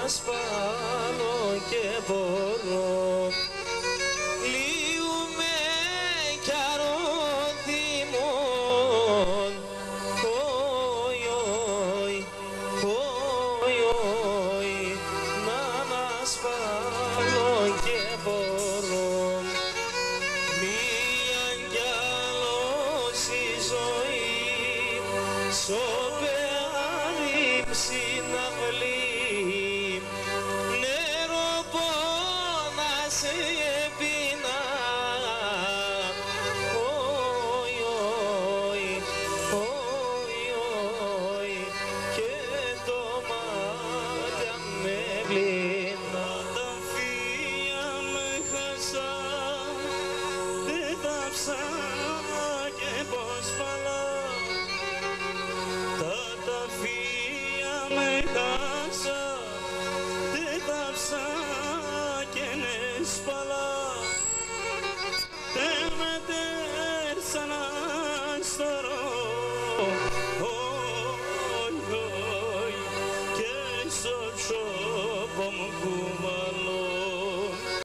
ασφάλω και μπορώ. Λύουμε κι αρρώδημον, όι, όι, όι, όι, να ασφάλω και μπορώ. Μία κι άλλος η ζωή, σοπεάρει συναυλή, νερό πόνας επίνα, όι, όι, όι, όι, και το μάτια με βλήνα. Τα φύλλα με χασάν, δεν τα ψάχνω και πως παλά. Τα φύλλα με χασάν,